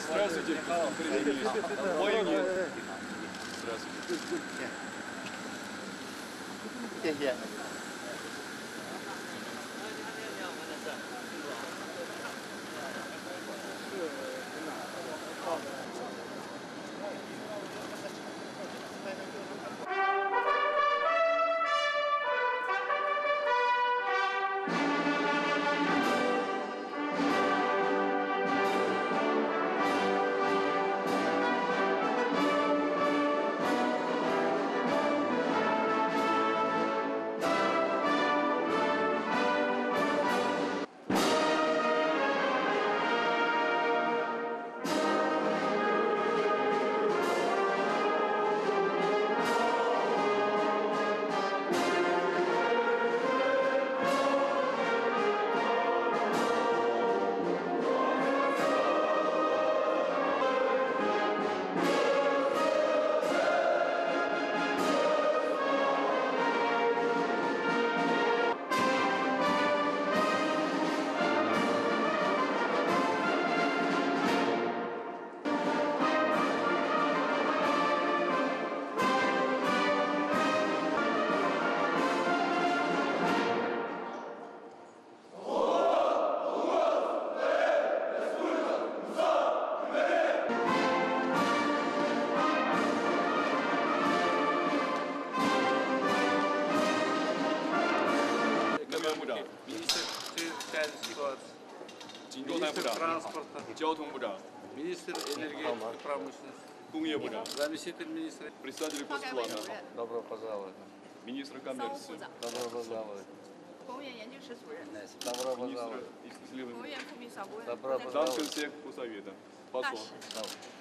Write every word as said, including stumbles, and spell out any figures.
Здравствуйте, Военный. Здравствуйте. 谢谢。 Министр транспорта, министр энергетики, промышленности, заместитель министра, председатель госплана, Добро пожаловать. министр коммерции, Добро пожаловать. Добро министр пожаловать. исследований, Добро пожаловать. Данкенсек Совета, посол.